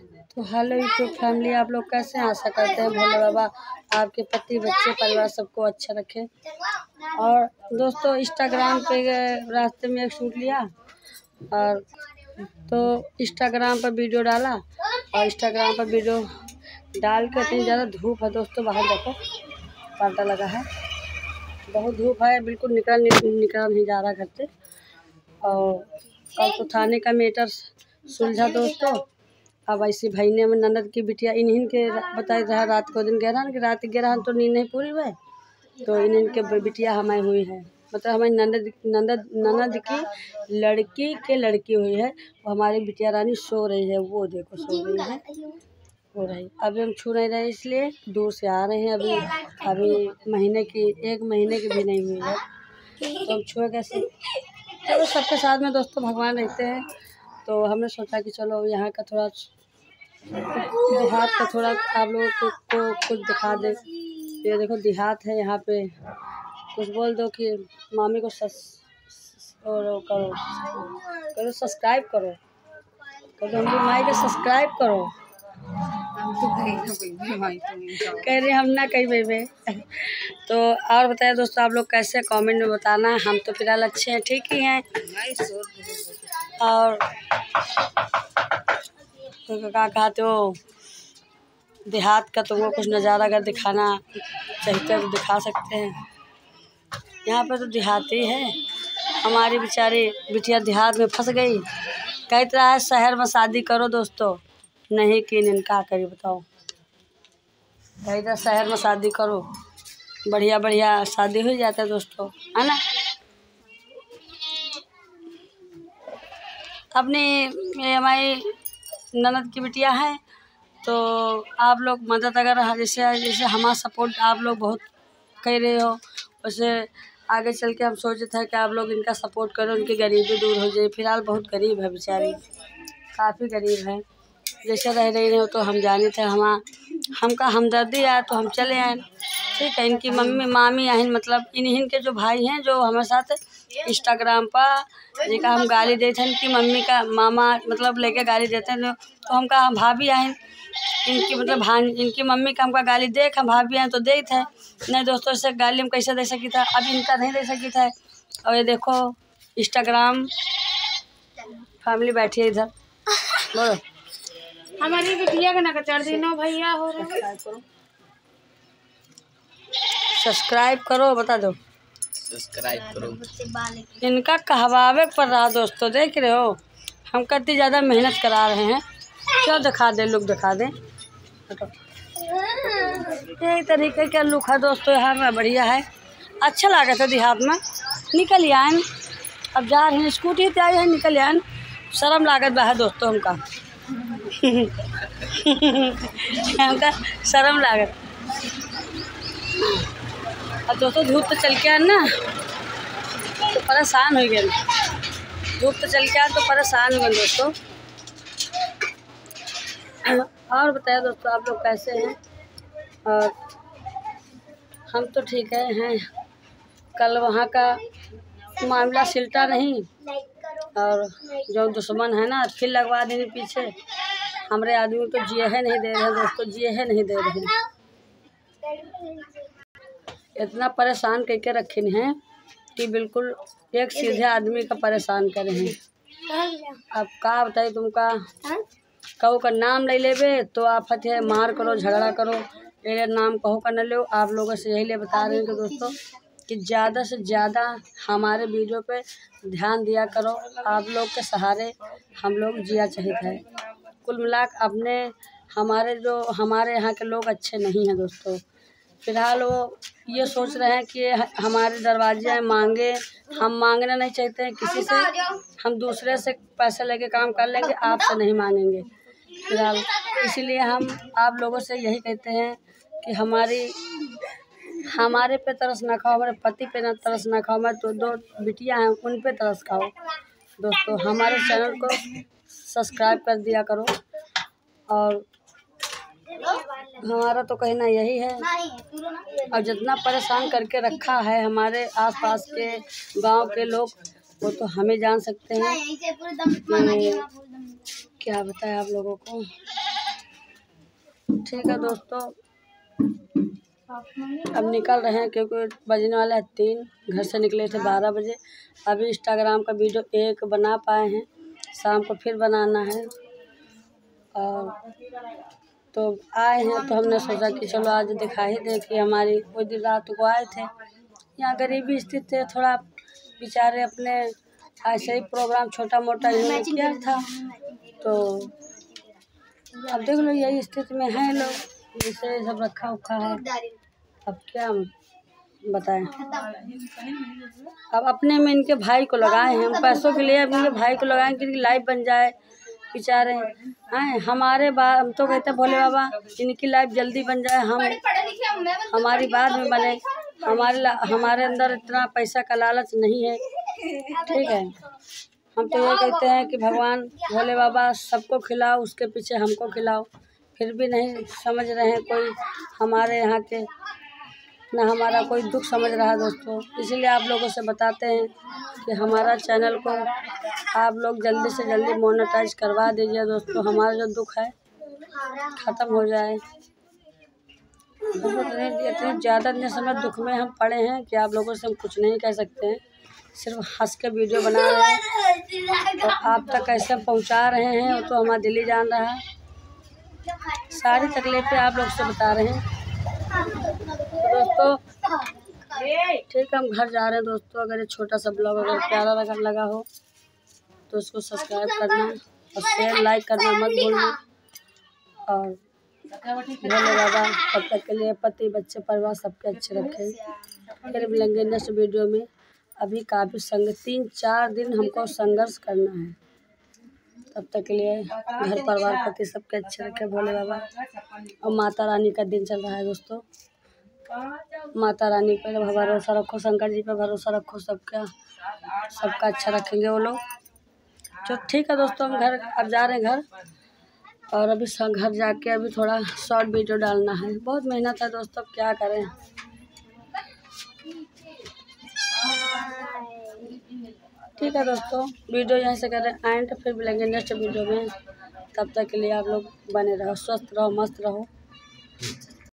तो hello YouTube family, आप लोग कैसे हैं? आशा करते हैं भोले बाबा आपके पति, बच्चे, परिवार सबको अच्छा रखे। और दोस्तों, इंस्टाग्राम पे रास्ते में एक शूट लिया और तो इंस्टाग्राम पर वीडियो डाला और इंस्टाग्राम पर वीडियो डाल के इतनी ज़्यादा धूप है दोस्तों, बाहर देखो पर्दा लगा है, बहुत धूप है, बिल्कुल निकल नहीं जा रहा घर से। और कल तो थाने का मैटर सुलझा दोस्तों। अब ऐसी भाई ने हमें ननद की बिटिया इन्हीं के बताई रहा, रात को दिन कह रहा कि रात 11 तो नींद नहीं पूरी हुई, तो इन्हीं के बिटिया हमारी हुई है, मतलब हमारी ननद की लड़की हुई है। वो हमारी बिटिया रानी सो रही है, वो देखो सो रही है, हो रही। अभी हम छू नहीं रहे, इसलिए दूर से आ रहे हैं। अभी एक महीने की भी नहीं हुई है, तो हम छुए कैसे? चलो, सबके साथ में दोस्तों भगवान रहते हैं, तो हमने सोचा कि चलो यहाँ का थोड़ा देहात का थोड़ा आप लोगों को कुछ दिखा दे। ये देखो देहात है, यहाँ पे कुछ बोल दो कि मामी को करो सब्सक्राइब करो, हम भी माई को सब्सक्राइब करो। कह रहे हम ना कहीं भाई। तो और बताइए दोस्तों, आप लोग कैसे, कमेंट में बताना। हम तो फिलहाल अच्छे हैं, ठीक ही हैं। और तो क्या कहते हो, देहात का तो वो कुछ नज़ारा अगर दिखाना चाहते तो दिखा सकते हैं। यहाँ पे तो देहाती है, हमारी बेचारी बिटिया देहात में फंस गई। कहते रहा है शहर में शादी करो दोस्तों, नहीं कि इनका करी बताओ। कहते शहर में शादी करो, बढ़िया शादी हो जाता है दोस्तों, है ना। अपनी हमारी ननद की बिटिया है, तो आप लोग मदद अगर जैसे हमारा सपोर्ट आप लोग बहुत कर रहे हो, वैसे आगे चल के हम सोचे थे कि आप लोग इनका सपोर्ट करो, उनकी गरीबी दूर हो जाए। फिलहाल बहुत गरीब है बेचारी, काफ़ी गरीब है। जैसे रह रही हो तो हम जाने थे, हमका हमदर्दी आया तो हम चले आए, ठीक है। इनकी मामी आहिन, मतलब इन्हीं के जो भाई हैं जो हमारे साथ इंस्टाग्राम पर जिनका हम गाली देते हैं, इनकी मम्मी का मामा मतलब लेके गाली देते हैं, तो हमका हम भाभी आहिन इनकी, मतलब इनकी मम्मी का हमका गाली देख हम भाभी आए तो दे थे। नहीं दोस्तों, से गाली हम कैसे दे सकी था, अब इनका नहीं दे सकी था। और ये देखो इंस्टाग्राम फैमिली बैठी है इधर, बोलो हमारी बिटिया का ना चढ़ देना भैया हो रहा है। सब्सक्राइब करो, बता दो सब्सक्राइब करो। इनका कहवावे पर रहा दोस्तों, देख रहे हो हम कितनी ज़्यादा मेहनत करा रहे हैं। क्यों दिखा दे, लुक दिखा दे। यही तरीके का लुक है दोस्तों, यहाँ में बढ़िया है, अच्छा लगा था देहात में। निकल आए, अब जा रहे हैं, स्कूटी पे आए हैं, निकल आए। शर्म लागत बा है दोस्तों हमका हमका शर्म लागत। अब दोस्तों धूप तो चल के आए ना, तो परेशान हो गए, धूप तो चल के आए तो परेशान हो गए दोस्तों। और बताया दोस्तों, आप लोग कैसे हैं? और हम तो ठीक हैं। कल वहाँ का मामला सिलटा नहीं, और जो दुश्मन है ना फिर लगवा देंगे पीछे। हमारे आदमी को जिए है नहीं दे रहे दोस्तों, जिए है नहीं दे रहे, इतना परेशान करके रखे हैं कि बिल्कुल एक सीधे आदमी का परेशान करे हैं। अब का बताइए तुमका, कहो का नाम ले लेवे तो आफत है, मार करो झगड़ा करो, ये नाम कहो का न लो। आप लोगों से यही ले बता रहे हैं कि दोस्तों कि ज़्यादा से ज़्यादा हमारे वीडियो पे ध्यान दिया करो। आप लोग के सहारे हम लोग जिया चाहते हैं। कुल मिलाक अपने हमारे यहाँ के लोग अच्छे नहीं हैं दोस्तों। फिलहाल वो ये सोच रहे हैं कि हमारे दरवाजे मांगे, हम मांगना नहीं चाहते हैं किसी से, हम दूसरे से पैसे लेके काम कर लेंगे, आपसे नहीं मांगेंगे फिलहाल। इसीलिए हम आप लोगों से यही कहते हैं कि हमारे पे तरस ना खाओ, हमारे पति पे ना तरस ना खाओ, हमारे तो दो बिटियां हैं उन पे तरस खाओ दोस्तों। हमारे चैनल को सब्सक्राइब कर दिया करो। और हमारा तो कहना यही है, और जितना परेशान करके रखा है हमारे आसपास के गांव के लोग, वो तो हमें जान सकते हैं। क्या बताएं आप लोगों को। ठीक है दोस्तों, अब निकल रहे हैं क्योंकि बजने वाला है 3। घर से निकले थे 12 बजे। अभी इंस्टाग्राम का वीडियो 1 बना पाए हैं, शाम को फिर बनाना है। और तो आए हैं तो हमने सोचा कि चलो आज दिखा ही दें कि हमारी कोई दिन रात को आए थे, यहाँ गरीबी स्थिति थे, थोड़ा बेचारे अपने ऐसे ही प्रोग्राम छोटा मोटा इन्होंने किया था। तो अब देख लो यही स्थिति में हैं लोग, जिसे सब रखा उखा है। अब क्या बताएं, अब अपने में इनके भाई को लगाए हैं, हम पैसों के लिए अपने भाई को लगाएं कि लाइव बन जाए बेचारे हैं। हमारे बाद हम तो कहते हैं भोले बाबा इनकी लाइफ जल्दी बन जाए, हमारी बाद में बने। हमारे अंदर इतना पैसा का लालच नहीं है, ठीक है। हम तो ये कहते हैं कि भगवान भोले बाबा सबको खिलाओ, उसके पीछे हमको खिलाओ। फिर भी नहीं समझ रहे हैं कोई हमारे यहाँ के, ना हमारा कोई दुख समझ रहा है दोस्तों। इसीलिए आप लोगों से बताते हैं कि हमारा चैनल को आप लोग जल्दी से जल्दी मोनेटाइज करवा दीजिए दोस्तों, हमारा जो दुख है ख़त्म हो जाए। बहुत इतने ज़्यादा इतने समय दुख में हम पड़े हैं कि आप लोगों से हम कुछ नहीं कह सकते हैं। सिर्फ हंस के वीडियो बना रहे हैं, तो आप तक कैसे पहुंचा रहे हैं वो तो हमारा दिल ही जान रहा है। सारी तकलीफ़ें आप लोग से बता रहे हैं। तो दोस्तों ठीक है, हम घर जा रहे हैं दोस्तों। अगर ये छोटा सा ब्लॉग अगर प्यारा लगा हो तो उसको सब्सक्राइब करना और शेयर लाइक करना मत भूलना। और भोले बाबा तब तक के लिए पति बच्चे परिवार सबके अच्छे रखें। फिर मिलेंगे नेक्स्ट वीडियो में। अभी काफ़ी 3-4 दिन हमको संघर्ष करना है, तब तक के लिए घर परिवार पति सबके अच्छे रखे भोले बाबा। और माता रानी का दिन चल रहा है दोस्तों, माता रानी पर भरोसा रखो, शंकर जी पर भरोसा रखो, सबका अच्छा रखेंगे वो लोग। तो ठीक है दोस्तों, हम घर अब जा रहे हैं घर। और अभी घर जाके अभी थोड़ा शॉर्ट वीडियो डालना है, बहुत मेहनत है दोस्तों, क्या करें। ठीक है दोस्तों, वीडियो यहीं से करें एंड, फिर मिलेंगे नेक्स्ट वीडियो में। तब तक के लिए आप लोग बने रहो, स्वस्थ रहो, मस्त रहो।